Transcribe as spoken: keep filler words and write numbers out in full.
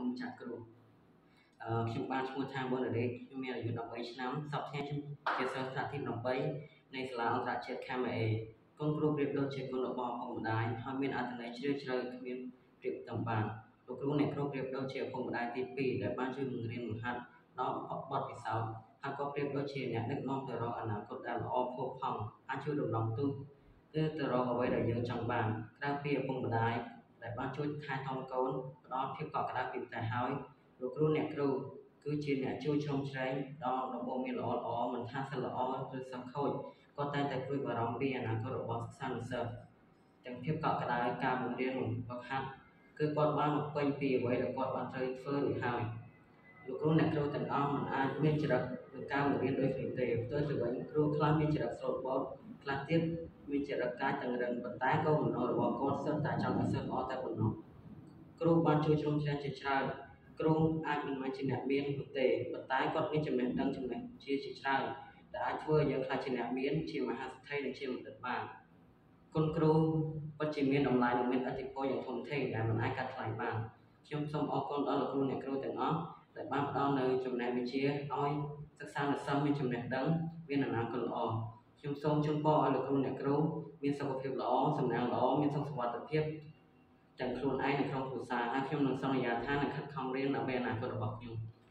มจัดกรุខ្ញុំបានឈ្មោះថាបុលរេខ្ញុំមានអាយុដប់បីឆ្នាំសប្តាហ៍ខ្ញុំជាសិស្សថ្នាក់ទីដប់បីនៃសាលាអន្តរជាតិខេមរៈគុណគ្រូប្រៀបដូចជាគុណរបស់ឪពុកម្ដាយហើយមានអត្ថន័យជ្រាលជ្រៅគ្មានប្រៀបតំបានលោកគ្រូអ្នកគ្រូប្រៀបដូចជាឪពុកម្ដាយទីពីរដែលបានជួយបង្រៀនបង្ហាត់ដល់បទពិសោធន៍ហើយក៏ប្រៀបដូចជាអ្នកដឹកនាំទៅរកអនាគតដែលល្អផូរផង់អាចជួយរំលងទុកគឺទៅរកអ្វីដែលយើងចង់បានក្រៅពីឪពុកម្ដាយដែលបានជួយថែទាំកូនផ្ដល់ភាពកក់ក្ដៅពីផ្ទះហើយលោកគ្រូអ្នកគ្រូគឺជាអ្នកជួយជ្រោមជ្រែងដល់ដំបូន្មានល្អល្អមិនថាសិស្សល្អឬសិស្សខូចក៏តែងតែព្រួយបារម្ភពីអនាគតរបស់សិស្សានុសិស្សទាំងភាពកក់ក្ដៅការបង្រៀនបង្ហាត់គឺគាត់បានបំពេញពីអ្វីដែលគាត់បានត្រូវធ្វើរួចហើយលោកគ្រូអ្នកគ្រូទាំងអស់មិនអាចមានចរិតនឹងការបង្រៀនដូចគ្នាទេផ្ទុយទៅវិញគ្រូខ្លះមានចរិតស្រោតបោតខ្លះទៀតមានចរិតកាយតឹងរឹងប៉ុន្តែក៏បំណងរបស់គាត់សិតតែចង់ឲ្យសិស្សល្អតែប៉ុណ្ណោះគ្រូបានជួយជ្រោមជ្រែងជាច្រើនគ្រូអាចមិនមែនជាអ្នកមាននោះទេប៉ុន្តែគាត់មានចំណេះដឹងចំណេះជាជាច្រើនដែលអាចធ្វើឲ្យយើងខ្លាចជាអ្នកមានជាមហាសេដ្ឋីនិងជាបណ្ឌិតបានគុណគ្រូពិតជាមានតម្លៃនិងមានឥទ្ធិពលយ៉ាងធំធេងដែលមិនអាចកាត់ថ្លៃបានខ្ញុំសូមអរគុណដល់លោកគ្រូអ្នកគ្រូទាំងអស់ដែលបានផ្ដល់នូវចំណេះវិជ្ជាឲ្យសិក្សានុសិស្សមានចំណេះដឹងមានអនាគតល្អខ្ញុំសូមជូនពរឲ្យលោកគ្រូអ្នកគ្រូមានសុខភាពល្អសំណាងល្អមានសុខសុវត្ថិភាពទាំងខ្លួនឯងនិងក្រុមគ្រួសារហើយខ្ញុំនឹងសន្យាថានឹងខិតខំរៀនដើម្បីអនាគតរបស់ខ្ញុំ